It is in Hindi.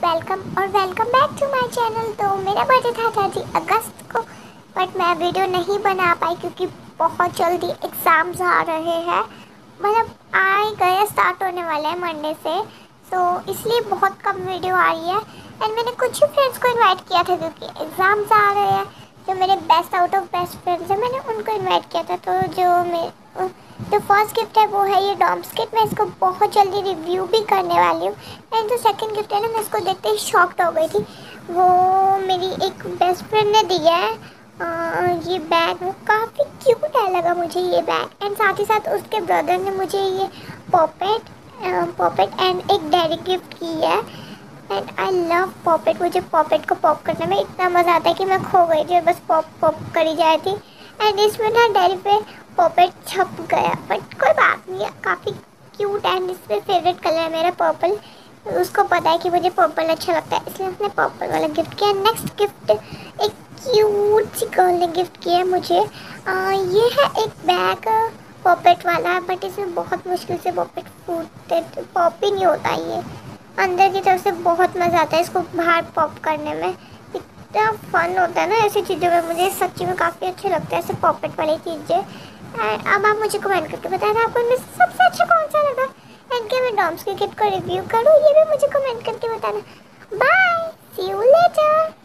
Welcome back to my channel. तो मेरा बर्थडे था 30 अगस्त को, बट मैं वीडियो नहीं बना पाई क्योंकि बहुत जल्दी एग्ज़ाम्स आ रहे हैं। मतलब आ गए, स्टार्ट होने वाले हैं मंडे से, तो इसलिए बहुत कम वीडियो आ रही है। एंड मैंने कुछ ही फ्रेंड्स को इनवाइट किया था क्योंकि एग्ज़ाम्स आ रहे हैं। जो मेरे best out of best friends हैं, मैंने उनको इनवाइट किया था। तो जो फर्स्ट गिफ्ट है वो है ये डॉम्स किट। मैं इसको बहुत जल्दी रिव्यू भी करने वाली हूँ। एंड जो सेकंड गिफ्ट है ना, मैं इसको देखते ही शॉक्ड हो गई थी। वो मेरी एक बेस्ट फ्रेंड ने दिया है ये बैग। वो काफ़ी क्यूट है लगा मुझे ये बैग। एंड साथ ही साथ उसके ब्रदर ने मुझे ये पॉपेट एंड एक डायरी गिफ्ट की है। And I love puppet. मुझे पॉपेट को पॉप करने में इतना मज़ा आता है कि मैं खो गई थी और बस पॉप पॉप करी जा रही थी। एंड इसमें ना डायरी पे पॉपेट छप गया, बट कोई बात नहीं है, काफ़ी क्यूट है। एंड इसमें फेवरेट कलर है मेरा पर्पल। उसको पता है कि मुझे पर्पल अच्छा लगता है, इसलिए उसने पर्पल वाला गिफ्ट किया। नेक्स्ट गिफ्ट एक क्यूट सी गर्ल ने गिफ्ट किया है मुझे। ये है एक बैग पॉपेट वाला, बट इसमें बहुत मुश्किल से पॉपेट फूटते, पॉप ही नहीं होता। ये अंदर की तरफ से बहुत मज़ा आता है इसको बाहर पॉप करने में। इतना फन होता है ना ऐसी चीज़ों में। मुझे सच्ची में काफ़ी अच्छे लगते हैं ऐसे पॉपेट वाली चीज़ें। अब आप मुझे कमेंट करके बताना आपको इनमें सबसे अच्छा कौन सा लगा। एंड क्या मैं डॉम्स के किट को रिव्यू करूँ, ये भी मुझे कमेंट करके बताना। Bye, see you letter.